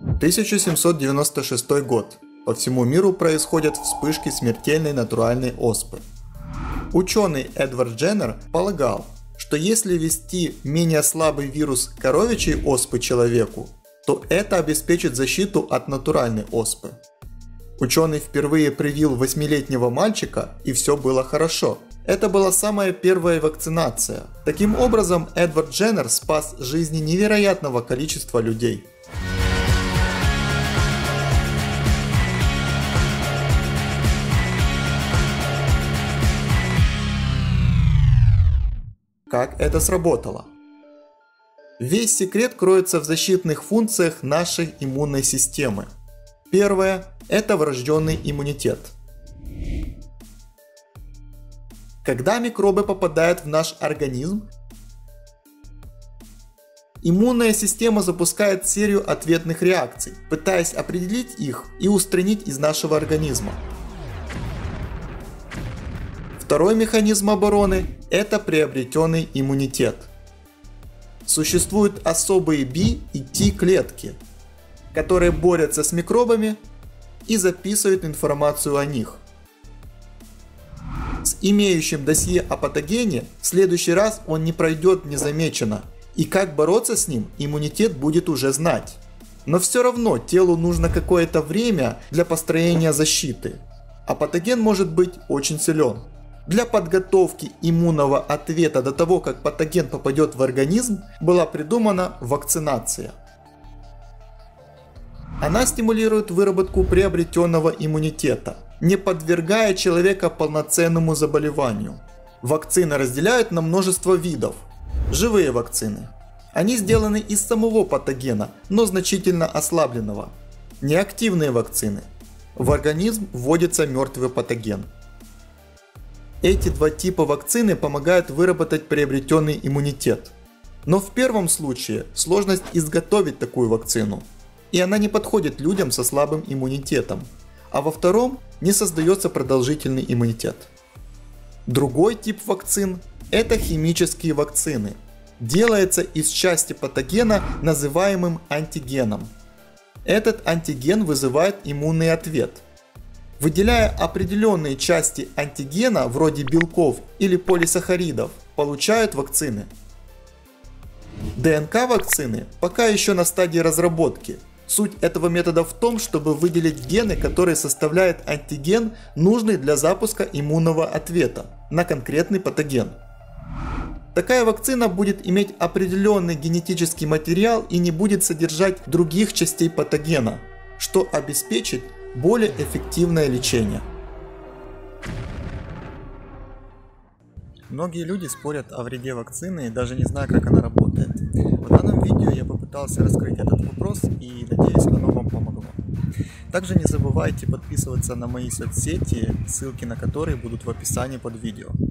1796 год. По всему миру происходят вспышки смертельной натуральной оспы. Ученый Эдвард Дженнер полагал, что если ввести менее слабый вирус коровьей оспы человеку, то это обеспечит защиту от натуральной оспы. Ученый впервые привил 8-летнего мальчика, и все было хорошо. Это была самая первая вакцинация. Таким образом, Эдвард Дженнер спас жизни невероятного количества людей. Как это сработало? Весь секрет кроется в защитных функциях нашей иммунной системы. Первое – это врожденный иммунитет. Когда микробы попадают в наш организм, иммунная система запускает серию ответных реакций, пытаясь определить их и устранить из нашего организма. Второй механизм обороны – это приобретенный иммунитет. Существуют особые B и T клетки, которые борются с микробами и записывают информацию о них. С имеющим досье о патогене в следующий раз он не пройдет незамеченно, и как бороться с ним иммунитет будет уже знать. Но все равно телу нужно какое-то время для построения защиты, а патоген может быть очень силен. Для подготовки иммунного ответа до того, как патоген попадет в организм, была придумана вакцинация. Она стимулирует выработку приобретенного иммунитета, не подвергая человека полноценному заболеванию. Вакцины разделяют на множество видов. Живые вакцины. Они сделаны из самого патогена, но значительно ослабленного. Неактивные вакцины. В организм вводится мертвый патоген. Эти два типа вакцины помогают выработать приобретенный иммунитет. Но в первом случае сложность изготовить такую вакцину, и она не подходит людям со слабым иммунитетом, а во втором не создается продолжительный иммунитет. Другой тип вакцин – это химические вакцины. Делается из части патогена, называемым антигеном. Этот антиген вызывает иммунный ответ. Выделяя определенные части антигена, вроде белков или полисахаридов, получают вакцины. ДНК-вакцины пока еще на стадии разработки. Суть этого метода в том, чтобы выделить гены, которые составляют антиген, нужный для запуска иммунного ответа на конкретный патоген. Такая вакцина будет иметь определенный генетический материал и не будет содержать других частей патогена, что обеспечит более эффективное лечение. Многие люди спорят о вреде вакцины, даже не зная, как она работает. В данном видео я попытался раскрыть этот вопрос и надеюсь, оно вам помогло. Также не забывайте подписываться на мои соцсети, ссылки на которые будут в описании под видео.